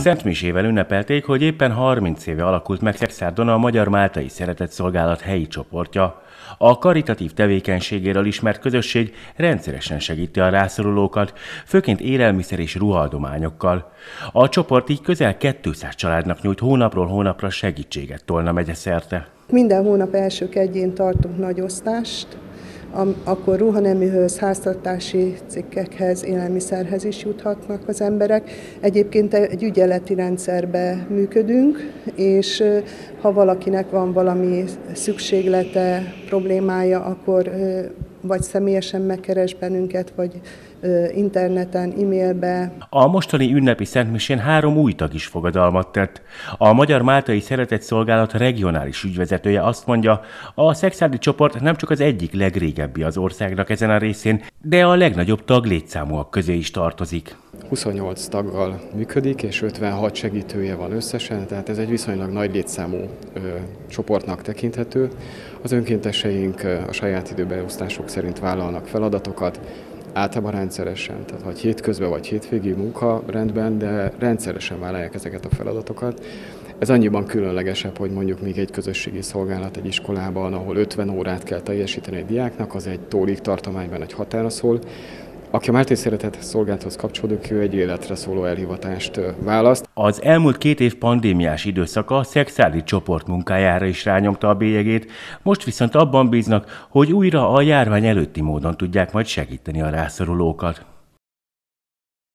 Szentmisével ünnepelték, hogy éppen 30 éve alakult meg Szekszárdon a Magyar Máltai Szeretetszolgálat helyi csoportja. A karitatív tevékenységéről ismert közösség rendszeresen segíti a rászorulókat, főként élelmiszer és ruhaadományokkal. A csoport így közel 200 családnak nyújt hónapról hónapra segítséget Tolna megye szerte. Minden hónap első kedjén tartunk nagy osztást, akkor ruhaneműhöz, háztartási cikkekhez, élelmiszerhez is juthatnak az emberek. Egyébként egy ügyeleti rendszerben működünk, és ha valakinek van valami szükséglete, problémája, akkor vagy személyesen megkeres bennünket, vagy interneten, e-mailbe. A mostani ünnepi szentmisén 3 új tag is fogadalmat tett. A Magyar Máltai Szeretetszolgálat regionális ügyvezetője azt mondja, a szekszárdi csoport nem csak az egyik legrégebbi az országnak ezen a részén, de a legnagyobb taglétszámúak közé is tartozik. 28 taggal működik, és 56 segítője van összesen, tehát ez egy viszonylag nagy létszámú csoportnak tekinthető. Az önkénteseink a saját időbeosztások szerint vállalnak feladatokat, általában rendszeresen, tehát vagy hétközben, vagy hétvégi munkarendben, de rendszeresen vállalják ezeket a feladatokat. Ez annyiban különlegesebb, hogy mondjuk még egy közösségi szolgálat egy iskolában, ahol 50 órát kell teljesíteni egy diáknak, az egy tólig tartományban egy határa szól. Aki a Máltai Szeretetszolgálathoz kapcsolódik, ő egy életre szóló elhivatást választ. Az elmúlt 2 év pandémiás időszaka a szekszárdi csoport munkájára is rányomta a bélyegét, most viszont abban bíznak, hogy újra a járvány előtti módon tudják majd segíteni a rászorulókat.